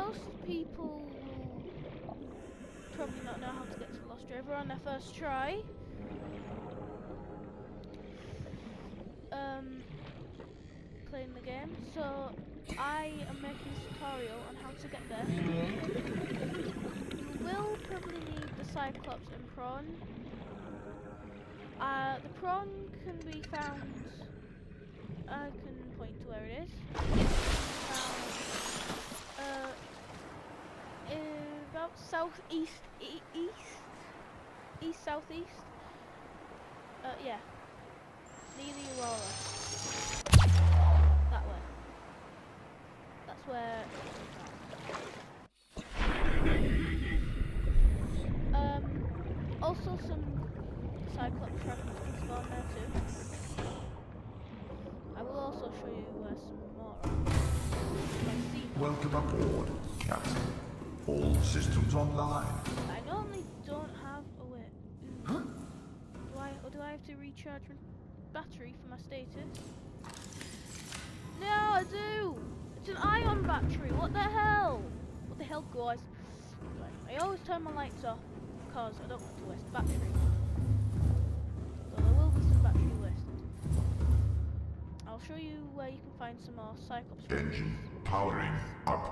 most people will probably not know how to get to the Lost River on their first try. Playing the game, so I am making a tutorial on how to get there. You will probably need the Cyclops and prawn. The prawn can be found. I can point to where it is. About southeast, east southeast. Yeah, near the Aurora. That way. That's where. Also some Cyclops fragments can spawn there too. I will also show you where some more are. Welcome aboard, Captain. All systems online. I normally don't have a way. Huh? Do I have to recharge my battery for my status? No, I do! It's an ion battery, what the hell? What the hell, guys? I always turn my lights off because I don't want to waste battery. So there will be some battery wasted. I'll show you where you can find some more Cyclops. Engine powering up.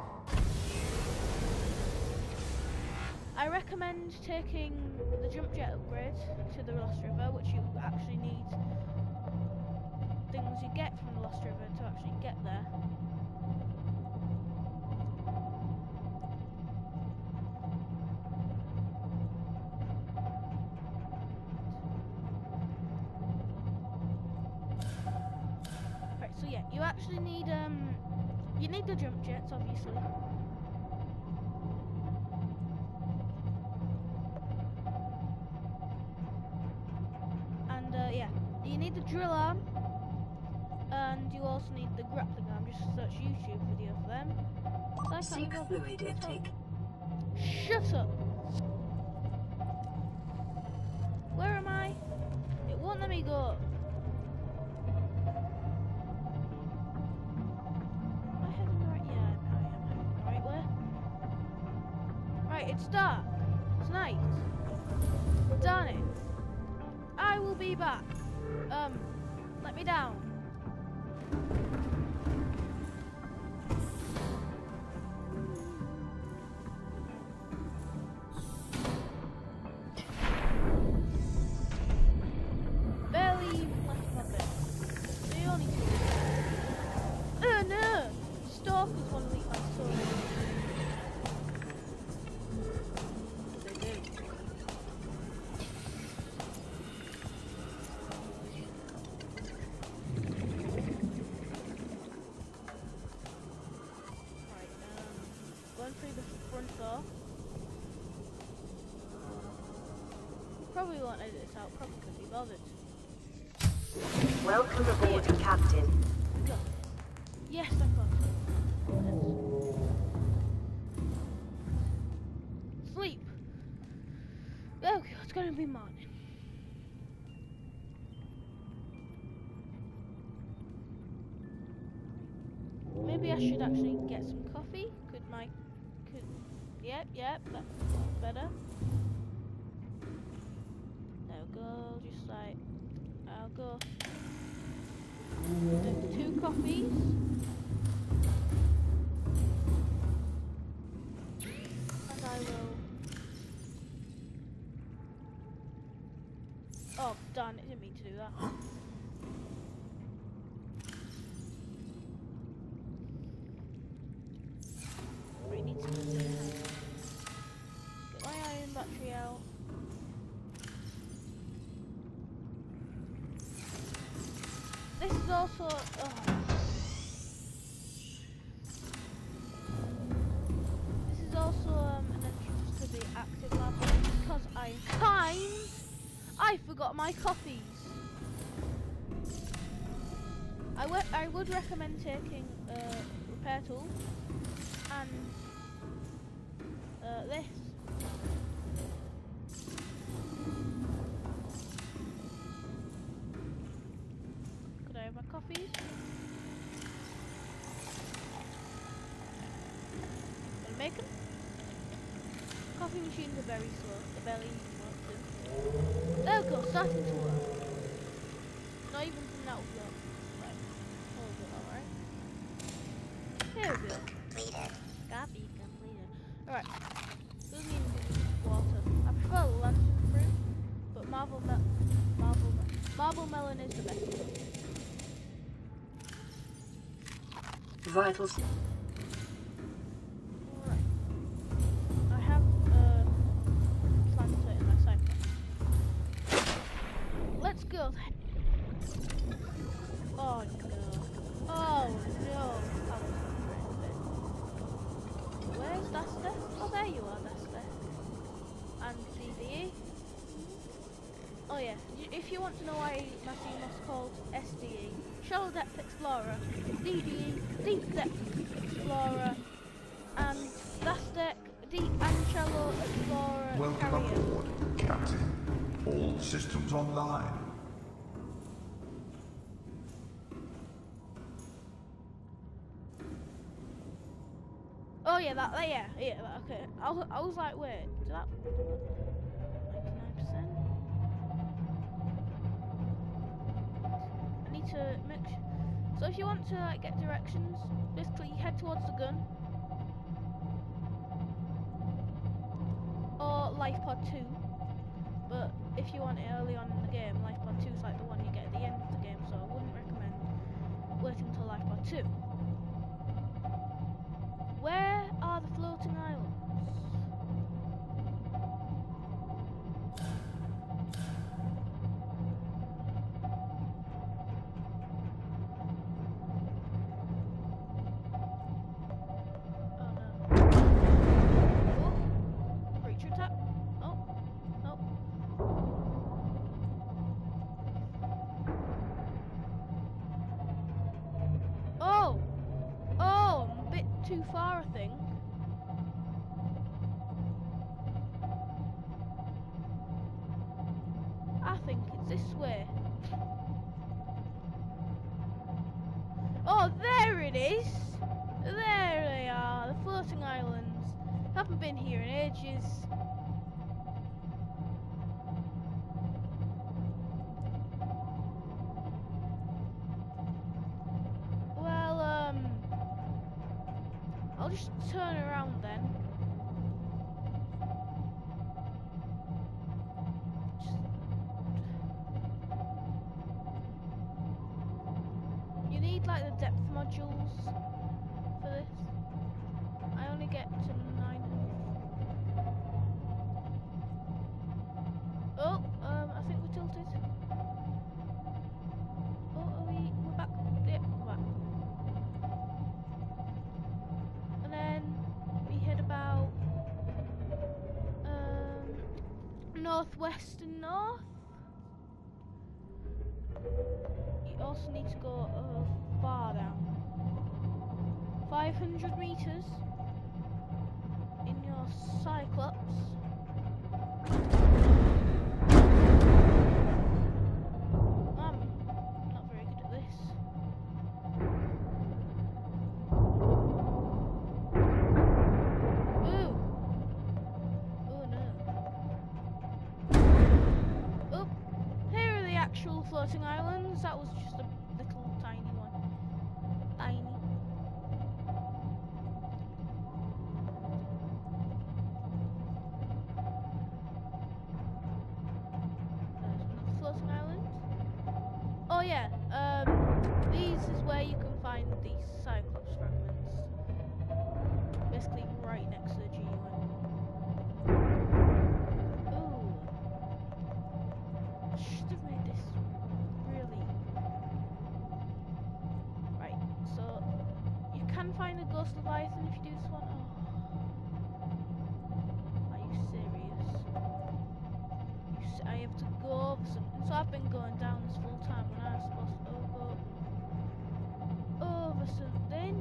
I recommend taking the jump jet upgrade to the Lost River, which you actually need things you get from the Lost River to actually get there. Right, so yeah, you actually need you need the jump jets, obviously. And yeah, you need the drill arm, and you also need the grappling arm. Just search YouTube video for them. Sync fluid intake. Shut up! Where am I? It won't let me go. Am I heading the right? Yeah, I am heading the right way. Right, it's dark. It's night. Darn it. I will be back. Let me down. Barely even left my bed. They only two. Oh no! Stalkers want to eat my soul. They do. Going through the front door. Probably won't edit this out, probably couldn't be bothered. Welcome aboard, Captain. Go. Yes, I got it. Sleep. Okay, it's gonna be morning. Maybe I should actually get some coffee. Yep, that's better. There we go, just like, I'll go do 2 coffees. And I will, oh darn, it didn't mean to do that. Right, need to get my iron battery out. This is also this is also an entrance to the active lab because I'm kind. I forgot my coffees. I would recommend taking a repair tool and this. Could I have my coffees? Gonna Make them. Coffee machines are very slow. They're barely even working. There we go, starting to work. Not even coming out of the right. Hold it, alright. There we go. Completed. Copy completed. Alright. Doesn't even need water. I prefer lantern fruit, but marble melon is the best. Vitals. Alright. I have planter in my cycle. Let's go then. Oh no. Oh no. That was a Where's Dasta? Oh, there you are, Dasta. And CDE. Oh yeah, if you want to know why my team was called SDE, Shallow Depth Explorer, DDE, Deep Depth Explorer, and Dasta, Deep and Shallow Explorer Welcome Carrier. aboard, Captain. All systems online. Oh yeah, okay. I was like, wait, did that 99%? I need to make sure. So if you want to like get directions, basically you head towards the gun. Or Life Pod 2. But if you want it early on in the game, Life Pod 2 is like the one you get at the end of the game, so I wouldn't recommend waiting until Life Pod 2. Where are the floating islands? Oh no. Oh, creature attack. Oh, nope. Oh! Oh, I'm a bit too far, I think. I think it's this way. Oh, there it is! There they are, the floating islands. Haven't been here in ages. Well, I'll just turn around then. You need like the depth modules for this. I only get to 900. Oh, I think we're tilted. Oh, we're back. Yeah, we're back. And then we head about northwest and north. You also need to go far down. 500 meters in your Cyclops. I'm not very good at this. Ooh. Oh no. Oh, here are the actual floating islands. That was just a little tiny one. Tiny. There's another floating island. Oh yeah, these is where you can find these Cyclops fragments. Basically right next to the G-Wing. Ooh. Should have made this really... Right, so you can find a Ghost Leviathan if you do this one. Oh. Are you serious? I have to go over something. So I've been going down this full time when I was supposed to go over something.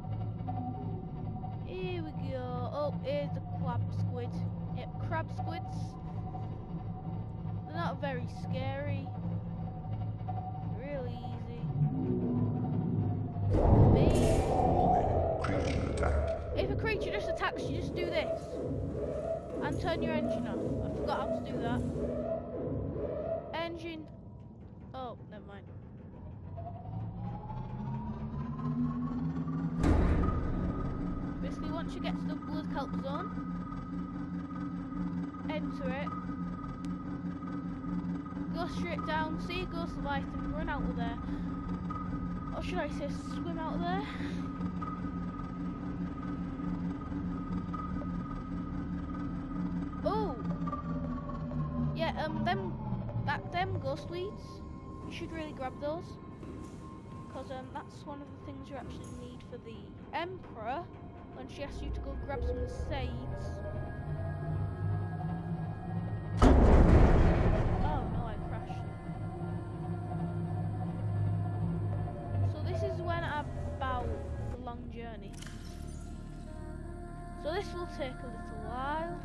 Here we go. Oh, here's the crab squid. Yep, crab squids. They're not very scary. Really easy. Big. Warning, creature attack. if a creature just attacks you, just do this. And turn your engine off. I forgot how to do that. Engine. Oh, never mind. Basically, once you get to the blood kelp zone, enter it. Go straight down, see a ghost leviathan, run out of there. Or should I say, swim out of there? Oh! Yeah, them ghost weeds, you should really grab those. Because that's one of the things you actually need for the Emperor when she asks you to go grab some seeds. Oh no, I crashed. So this is when about the long journey. So this will take a little while.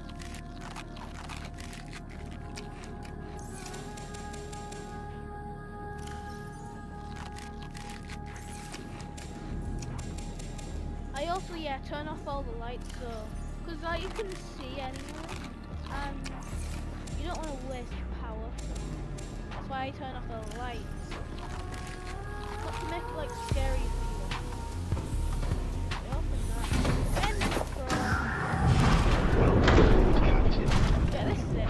I also, yeah, turn off all the lights, so because you can see anyway, and you don't want to waste power. That's why I turn off all the lights. Not to make it like scary for you. I open that. Yeah, this is it.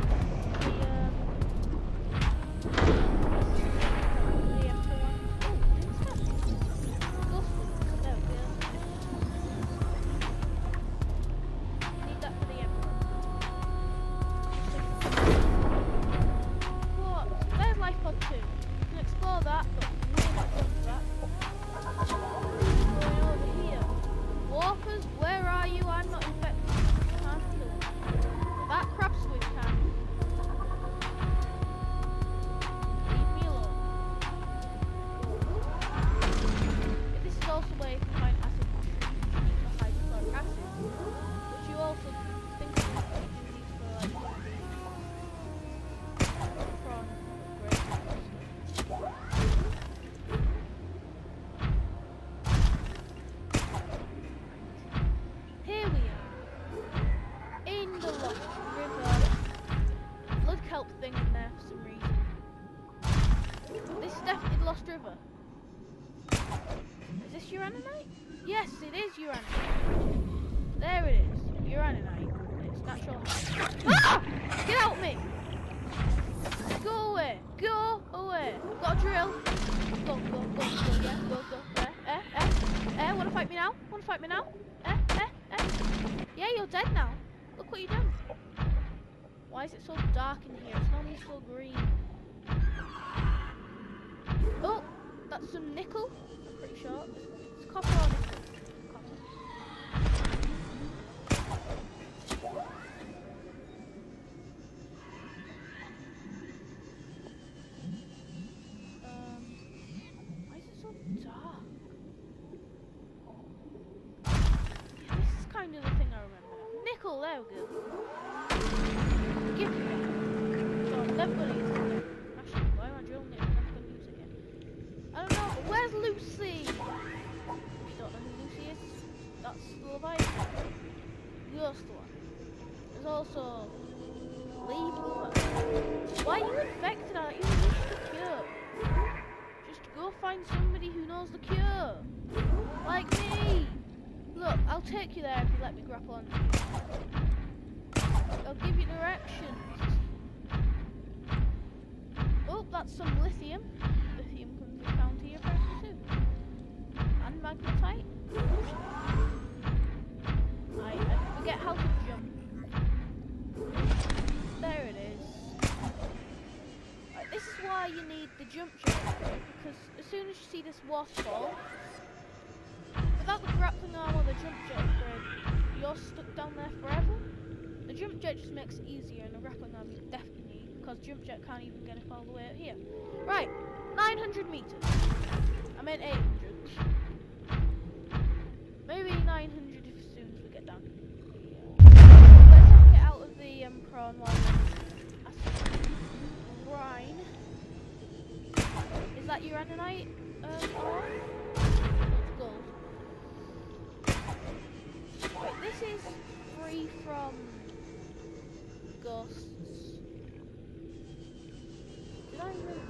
River. Is this Uraninite? Yes, it is Uraninite. There it is. Uraninite. It's natural. Ah! Get out of me! Go away. Go away. I've got a drill. Go. Yeah, go. Wanna fight me now? Wanna fight me now? Yeah, you're dead now. Look what you've done. Why is it so dark in here? It's normally so green. Oh, that's some nickel. I'm pretty sure. It's copper or nickel. Copper. Why is it so dark? Yeah, this is kind of the thing I remember. Nickel, there we go. Give me it. So I'm never gonna use it. Actually, why am I drilling it? I don't know. Where's Lucy? You don't know who Lucy is? That's the Leviathan. Ghost one. There's also Leave. Why are you infected? Are you wish the cure? Just go find somebody who knows the cure. Like me. Look, I'll take you there if you let me grapple onto you. I'll give you directions. Oh, that's some lithium. Lithium can be found here apparently too. And magnetite. I forget how to jump. There it is. Right, this is why you need the jump jet upgrade, because as soon as you see this waterfall, without the grappling arm or the jump jet upgrade, you're stuck down there forever. The jump jet just makes it easier, and the grappling arm you definitely need, because jump jet can't even get it all the way out here. Right, 900 meters. I meant 800. Maybe 900 as soon as we get down. Let's not get out of the prawn while we're brine. Is that Uraninite? Ore? It's gold. Wait, from ghosts. Did I really?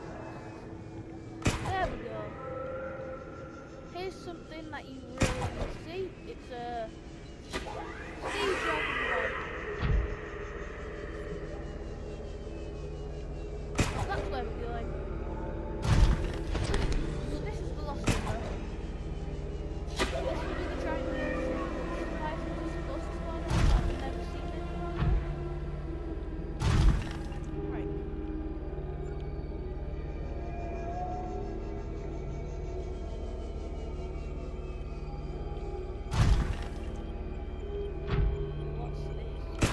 There we go. Here's something that you really need to see. It's a sea dragon. That's where we're going. So this is the Lost River. This will be the giant life is supposed to spawn in, but I've never seen it. Right. What's this?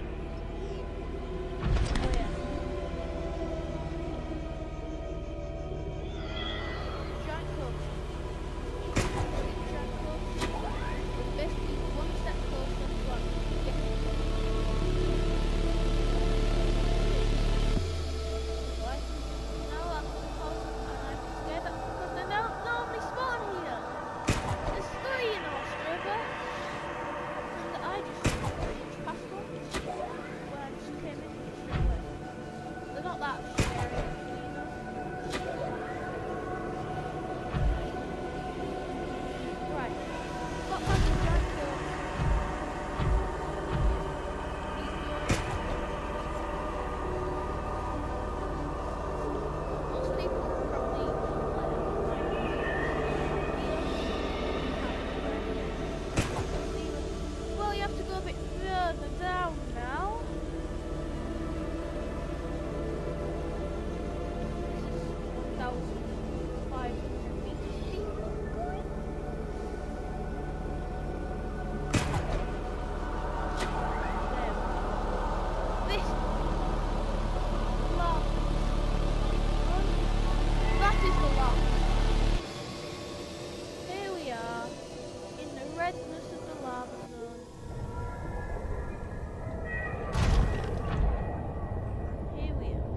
Oh yeah. Giant cub. Giant cub. It's basically one step closer to actually getting it. Right. Now that's the close, and I'm scared that because they don't normally spawn here. There's 3 in Australia. And I just passed one when I just came in here straight away. They're not that scary, you know. Right. Got past the giant cub. He's going. Most people probably well, you have to go a bit further down now. This is 1,500 meters deep. There. This lava. That is the lava. Here we are in the redness of the lava zone. Here we are.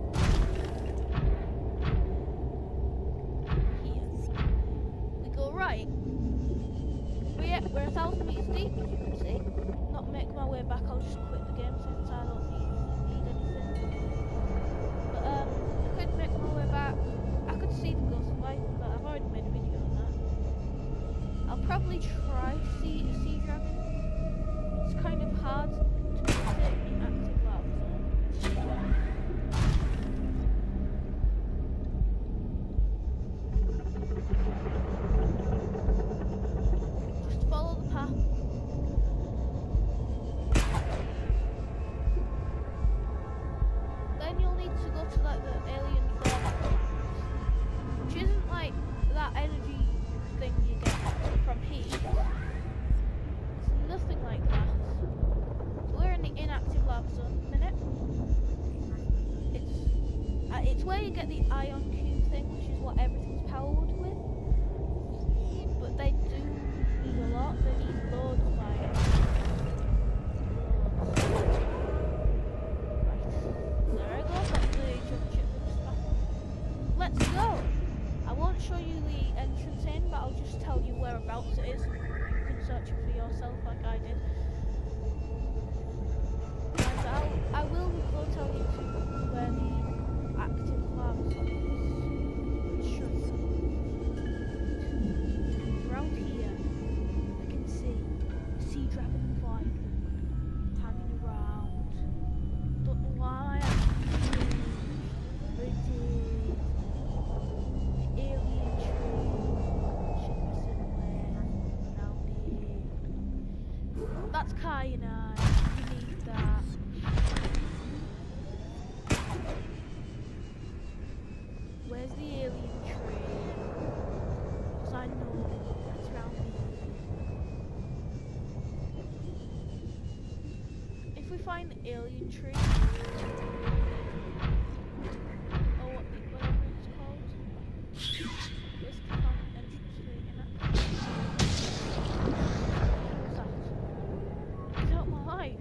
Here. We go right. We're 1,000 meters deep, as you can see. Not make my way back, I'll just quit the game since I don't need anything. But I could make my way back. I could see the ghost fight, but I've already made a video on that. I'll probably try to see a sea dragon. It's kind of hard to get it in active lava zone. Just follow the path. Then you'll need to go to like the alien dorm, which isn't like that energy thing you get from heat. It's nothing like that. So we're in the inactive lava zone at the minute. It's where you get the ion cube thing, which is what everything's powered with. But they do need a lot. They need loads of iron. Right. There I go. Got the jump ship looks back. Let's go. I won't show you the entrance in, but I'll just tell you whereabouts it is. You can search it for yourself like I did. And I will go tell you where the active lava zone is. Show you. Around here, I can see a sea dragon flying, hanging around. Don't know why I did. The alien tree. That's kyanite. You need that. Where's the alien tree? Because I know it's around here. If we find the alien tree, or whatever it's called, this can find an entrance to the inner. What's that? Get out my life!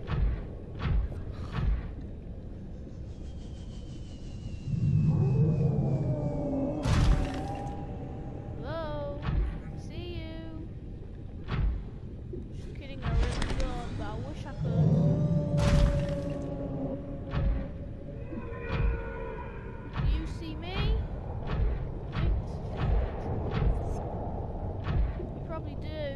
Hello? See you? Just kidding, I really don't, but I wish I probably do.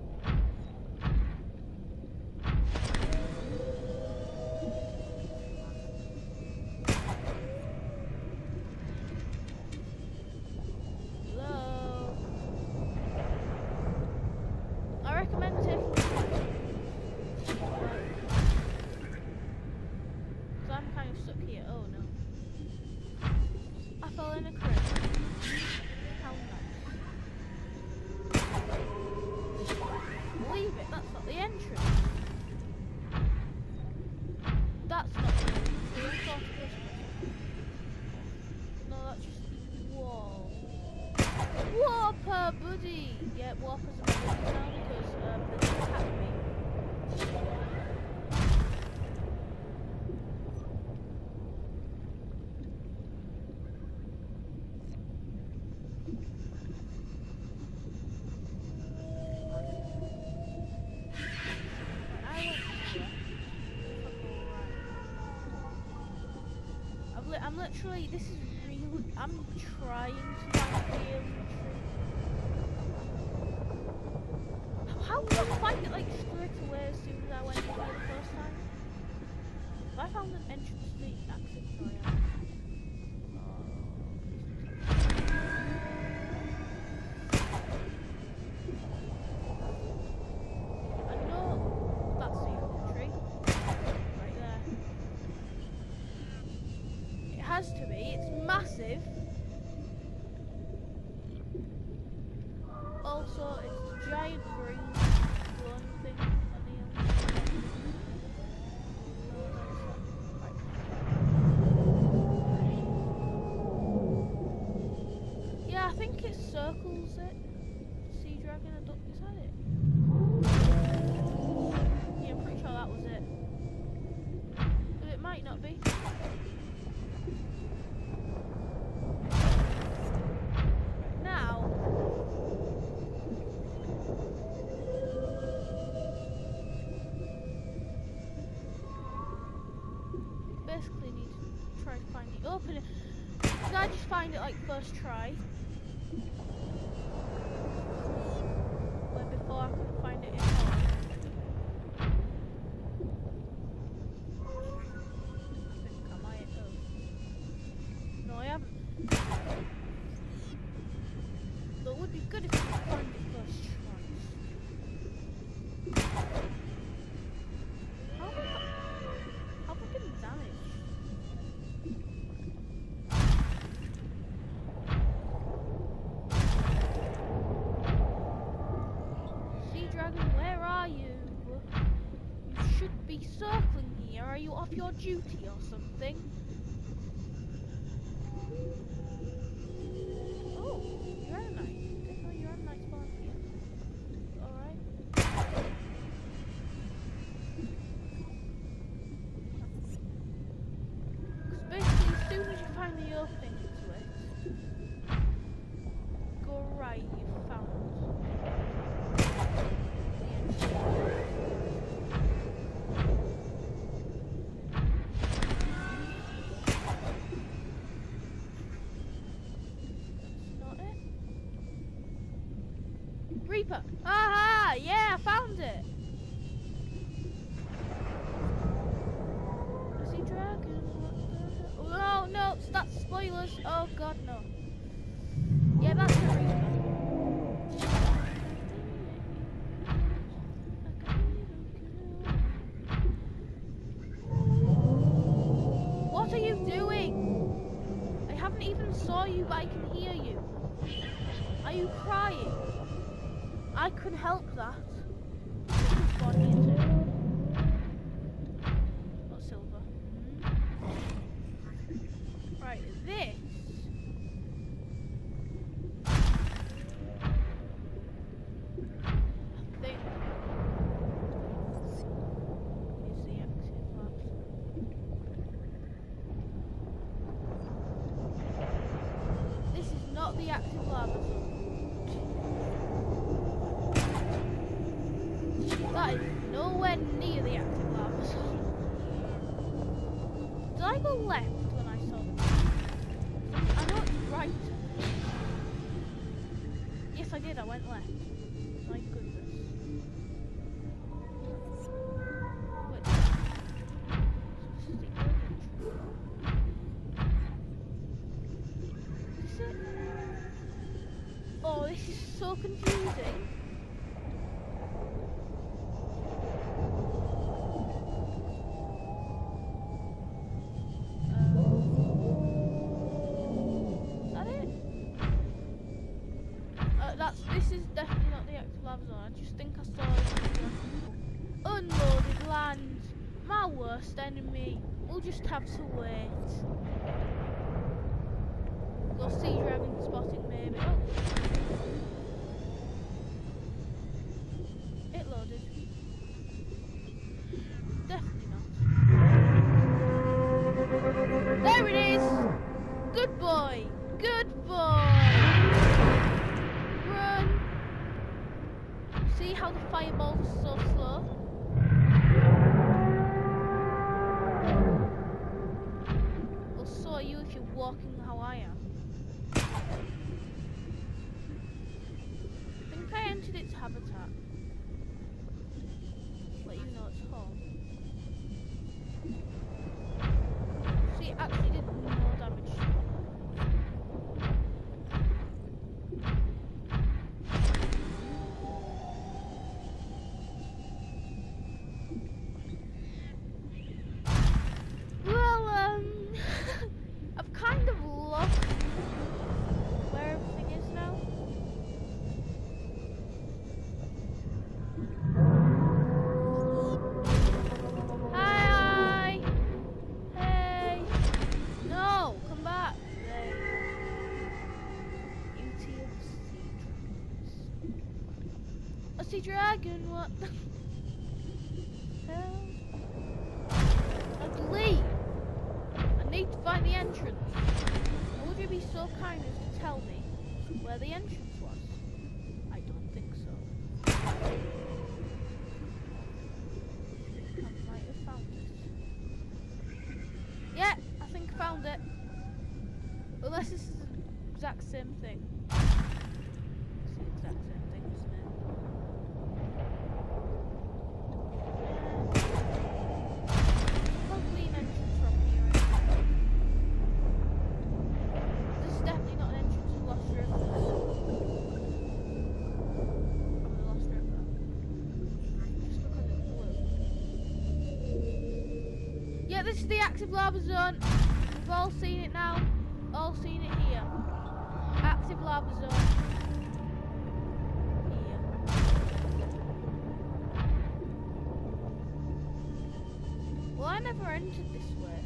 Hello? I recommend taking because I'm kind of stuck here. Oh no. I fell in a crypt. How nice. Believe it, that's not the entrance. That's not the entrance. No, that's just the wall. Whopper, buddy! Yeah, Whopper's a buddy now because they attacked me. I'm literally, this is real, I'm trying to find the alien tree. How did I find it like straight away as soon as I went in there the first time? I found an entrance to the exit. Oh yeah. I know that's the alien tree. Right there. It has to be, it's massive. Also, it's a giant green glowing thing on the outside. Yeah, I think it circles it. Sea dragon, is that it? Yeah, I'm pretty sure that was it. But it might not be. Now, basically need to try to find the opening. Did I just find it like first try? Where before I couldn't find it in home. I think I might have. No, I haven't. But it would be good if I could find it first try. How have I been damaged? Sea dragon, where are you? You should be circling here. Are you off your duty or something? Oh, you're at night. Didn't know you're at night spawn here. Alright. Because basically, as soon as you find the opening to it, go right, you've found the entrance. Not it? Reaper! Aha! Yeah, I found it! Sea dragon, what the hell? Oh, no, no, that's spoilers. Oh god, no. Yeah, that's a Reaper. What are you doing? I haven't even saw you, but I can hear you. Are you crying? I could help that. Spawn here too. Not silver. Right, this. I think is the active labs. This is not the active lab. That is nowhere near the active lava. Did I go left when I saw them? I know it's right. Yes, I did. I went left. My goodness. Wait. This is the alien tree. Is it? Oh, this is so confusing. This is definitely not the active lava zone. I just think I saw it. Unloaded land. My worst enemy. We'll just have to wait. Go sea dragon spotting maybe. Oh. It loaded. Definitely not. There it is! Good boy! Good boy! See how the fireball was so slow? Well, so are you if you're walking how I am. I think I entered its habitat. Let you know it's home. See, it actually did no damage. I've kind of lost where everything is now. Hi! Hey! No! Come back! There. Beauty of sea dragons. A sea dragon? What the hell? I'd leave! I need to find the entrance. Would you be so kind as to tell me where the entrance was? I don't think so. I might have found it. Yeah, I think I found it. Unless this is the exact same thing. It's the exact same thing, isn't it? Probably an entrance from here. This is definitely not an entrance to Lost River. From the Lost River. Just because it's blue. Yeah, this is the active lava zone. We've all seen it now. All seen it here. Active lava zone. Here. Well, I never entered this way.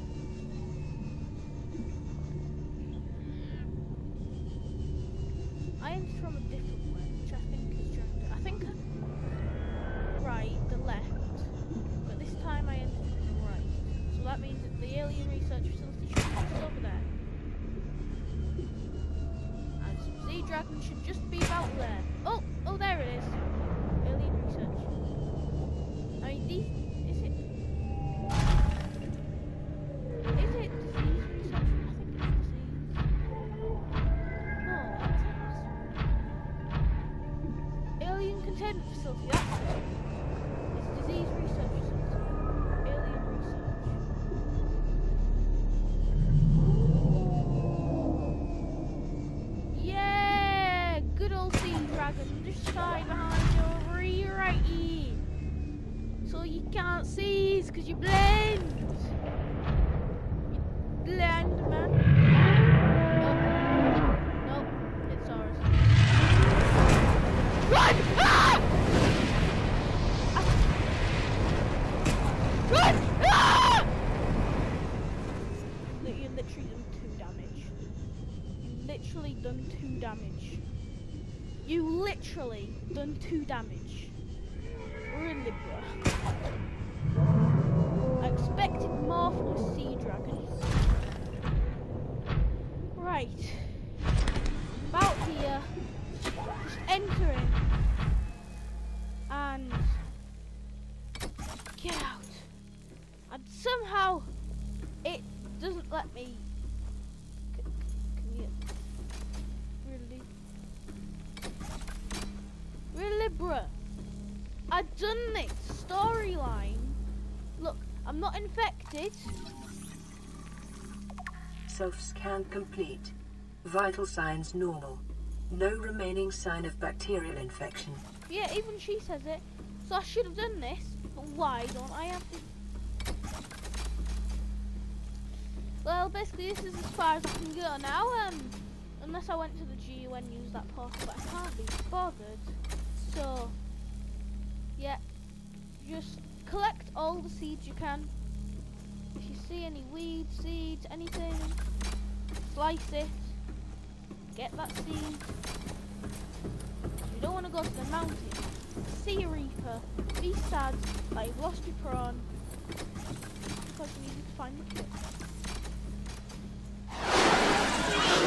I entered from a different way, which I think is during the... I think right, the left, but this time I entered from the right. So that means that the alien research facility should be just over there. And Sea Dragon should just be about there. Oh, there it is. Alien research. I mean, is it disease research? I think it's disease. No, that's it. Alien containment facility, that's it. It's disease research facility. Alien research. Yeah! Good old sea dragon. Just side behind you over here, right here. So you can't see because you blend. Land, man. Oh. Nope, it's ours. Run! Ah! Run! Ah! You literally done 2 damage. You literally done 2 damage. You literally done 2 damage. Really, bruh. I expected more from a sea dragon. Right. About here. Just entering. And get out. And somehow it doesn't let me. Can you really? Really, Bruh, I've done this storyline. Look, I'm not infected. Self-scan complete. Vital signs normal. No remaining sign of bacterial infection. Yeah, even she says it. So I should have done this, but why don't I have to? Well, basically this is as far as I can go now, unless I went to the GU and used that portal, but I can't be bothered. So, yeah, just collect all the seeds you can. If you see any weeds, seeds, anything, slice it, get that seed. You don't want to go to the mountain, see a reaper, be sad that you've lost your prawn, because you needed to find the kit.